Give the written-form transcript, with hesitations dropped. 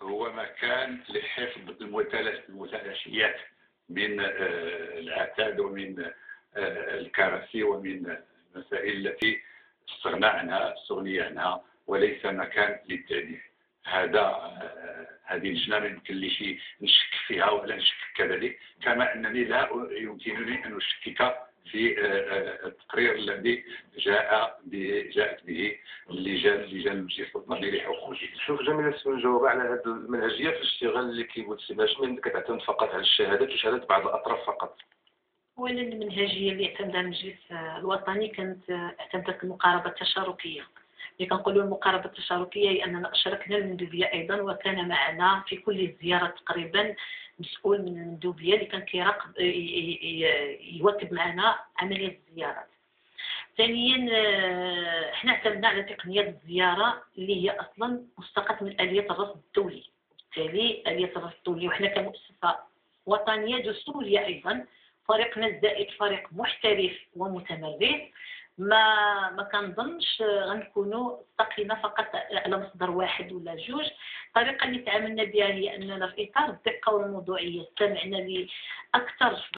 هو مكان لحفظ المتلاشيات من العتاد ومن الكراسي ومن المسائل التي استغني عنها، وليس مكان للتأليف. هذه اللجنة ما يمكن لي نشك فيها ولا نشكك كذلك، كما أنني لا يمكنني أن أشكك في التقرير الذي جاءت به لجان المجلس الوطني لحقوق الجنس. شوف جميل نجاوب على هذه المنهجيه في الاشتغال اللي كيقول السي هاشم كتعتمد فقط على الشهادات وشهادات بعض الاطراف فقط. اولا المنهجيه اللي اعتمدها المجلس الوطني كانت اعتمدت المقاربه التشاركيه. اللي كنقولوا المقاربه التشاركيه هي اننا اشركنا المندوبيه ايضا، وكان معنا في كل زياره تقريبا مسؤول من المندوبيه اللي كان كيراقب يواكب معنا عمليه الزيارات. ثانيا احنا اعتمدنا على تقنيات الزياره اللي هي اصلا مستقاه من اليه الرصد الدولي. بالتالي اليه الرصد الدولي، وحنا كمؤسسه وطنيه دستوريه ايضا فريقنا الزائد فريق محترف ومتمرس، ما كنظنش غنكونوا استقينا فقط على مصدر واحد ولا جوج. الطريقه اللي تعاملنا بها هي اننا في اطار الدقه والموضوعيه استمعنا لاكثر